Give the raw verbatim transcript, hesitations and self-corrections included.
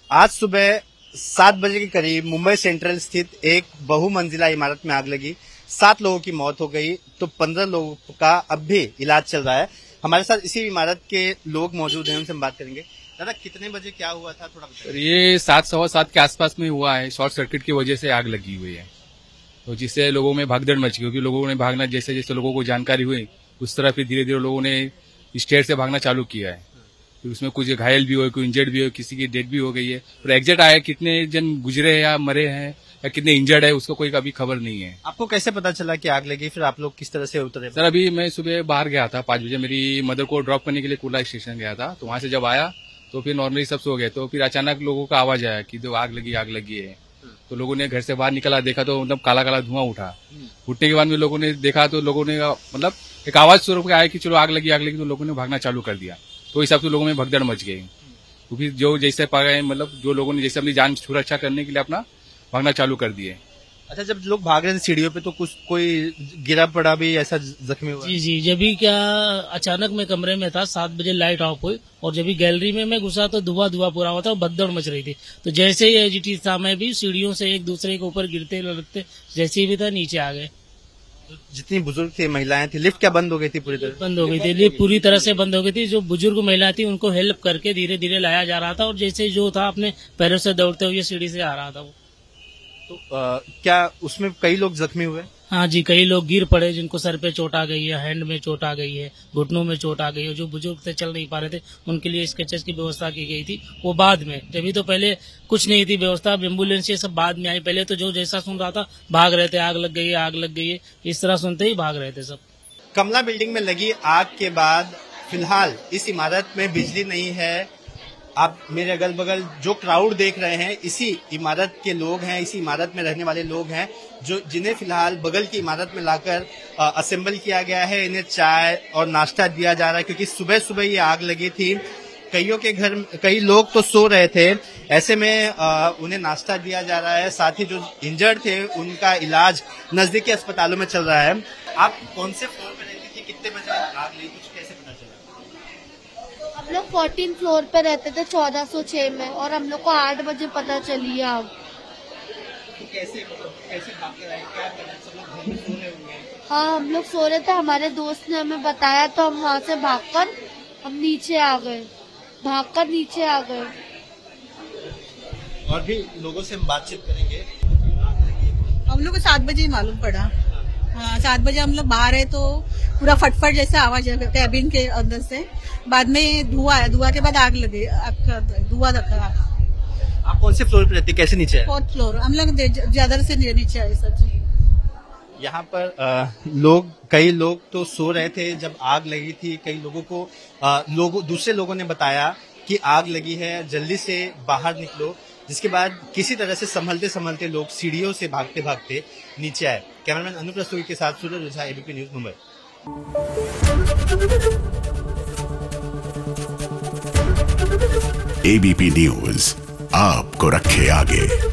आज सुबह सात बजे के करीब मुंबई सेंट्रल स्थित एक बहुमंजिला इमारत में आग लगी। सात लोगों की मौत हो गई तो पंद्रह लोगों का अब भी इलाज चल रहा है। हमारे साथ इसी इमारत के लोग मौजूद हैं, उनसे हम बात करेंगे। दादा, कितने बजे क्या हुआ था, थोड़ा बताइए। ये सात सवा सात के आसपास में हुआ है। शॉर्ट सर्किट की वजह से आग लगी हुई है, तो जिससे लोगों में भागदड़ मच गई, क्योंकि लोगों ने भागना, जैसे जैसे लोगों को जानकारी हुई उस तरह फिर धीरे धीरे लोगों ने स्टेयर से भागना चालू किया है। फिर उसमें कुछ घायल भी हुए, कोई इंजर्ड भी हुए, किसी की डेथ भी हो गई है। और एग्जैक्ट आया कितने जन गुजरे या मरे हैं या कितने इंजर्ड है, उसको कोई अभी खबर नहीं है। आपको कैसे पता चला कि आग लगी, फिर आप लोग किस तरह से उतरे? सर, अभी मैं सुबह बाहर गया था, पांच बजे मेरी मदर को ड्रॉप करने के लिए कुला स्टेशन गया था। तो वहां से जब आया तो फिर नॉर्मली सब सो गए, तो फिर अचानक लोगों का आवाज आया कि जो आग लगी आग लगी है। तो लोगों ने घर से बाहर निकला, देखा तो मतलब काला काला धुआं उठा। उठने के बाद में लोगों ने देखा तो लोगों ने मतलब एक आवाज स्वरूप आया कि चलो आग लगी आग लगी, तो लोगों ने भागना चालू कर दिया। तो हिसाब से लोगों में भगदड़ मच गई। तो फिर जो जैसे पा गए, मतलब जो लोगों ने जैसे अपनी जान सुरक्षा करने के लिए अपना भागना चालू कर दिए। अच्छा, जब लोग भाग रहे थे सीढ़ियों पे तो कुछ कोई गिरा पड़ा भी, ऐसा जख्मी हुआ? जी जी, जब भी क्या अचानक मैं कमरे में था, सात बजे लाइट ऑफ हुई और जब भी गैलरी में मैं घुसा तो धुआं धुआं पूरा हुआ था और भगदड़ मच रही थी। तो जैसे ही एजीटी था, मैं भी सीढ़ियों से एक दूसरे के ऊपर गिरते लड़कते जैसे भी था नीचे आ गए। जितनी बुजुर्ग थी, महिलाएं थी, लिफ्ट क्या बंद हो गई थी? पूरी तरह बंद हो गई थी, लिफ्ट पूरी तरह से बंद हो गई थी। जो बुजुर्ग महिला थी उनको हेल्प करके धीरे धीरे लाया जा रहा था और जैसे जो था अपने पैरों से दौड़ते हुए सीढ़ी से आ रहा था वो। तो आ, क्या उसमें कई लोग जख्मी हुए? हाँ जी, कई लोग गिर पड़े, जिनको सर पे चोट आ गई है, हैंड में चोट आ गई है, घुटनों में चोट आ गई है। जो बुजुर्ग थे, चल नहीं पा रहे थे, उनके लिए स्केचेस की व्यवस्था की गई थी। वो बाद में, जब तो पहले कुछ नहीं थी व्यवस्था, एम्बुलेंस ये सब बाद में आई। पहले तो जो जैसा सुन रहा था भाग रहे थे, आग लग गई है आग लग गई है, इस तरह सुनते ही भाग रहे थे सब। कमला बिल्डिंग में लगी आग के बाद फिलहाल इस इमारत में बिजली नहीं है। आप मेरे अगल बगल जो क्राउड देख रहे हैं, इसी इमारत के लोग हैं, इसी इमारत में रहने वाले लोग हैं, जो जिन्हें फिलहाल बगल की इमारत में लाकर असेंबल किया गया है। इन्हें चाय और नाश्ता दिया जा रहा है, क्योंकि सुबह सुबह ये आग लगी थी। कईयों के घर कई लोग तो सो रहे थे, ऐसे में आ, उन्हें नाश्ता दिया जा रहा है। साथ ही जो इंजर्ड थे उनका इलाज नजदीकी अस्पतालों में चल रहा है। आप कौन से फ्लोर पे रहती थी, कितने बजे आग लगी, कुछ कैसे पता चला? हम लोग फोर्टीन फ्लोर पे रहते थे चौदह सौ छह में, और हम लोग को आठ बजे पता चली आग। तो कैसे मतलब कैसे भाग कर आए, क्या कर रहे, सब लोग घर में सो रहे होंगे? हाँ, हम लोग सो रहे थे, हमारे दोस्त ने हमें बताया तो हम वहाँ से भागकर हम नीचे आ गए, भागकर नीचे आ गए। और भी लोगों से हम बातचीत करेंगे। हम लोग को सात बजे ही मालूम पड़ा। हाँ, सात बजे हम लोग बाहर है तो पूरा फटफट जैसा आवाज कैबिन के अंदर से, बाद में धुआं आया, धुआं के बाद आग लगी, धुआं रखा। आप कौन से फ्लोर पे रहती, कैसे नीचे आए? फोर्थ फ्लोर, हम लोग ज्यादा से नीचे आए सच। यहाँ पर आ, लोग कई लोग तो सो रहे थे जब आग लगी थी। कई लोगों को आ, लोगों दूसरे लोगों ने बताया कि आग लगी है, जल्दी से बाहर निकलो। जिसके बाद किसी तरह से संभलते संभलते लोग सीढ़ियों से भागते भागते नीचे आए। कैमरामैन अनुप रस्तोगी के साथ Suraj Ojha, ABP news, Mumbai. ABP news आपको रखे आगे।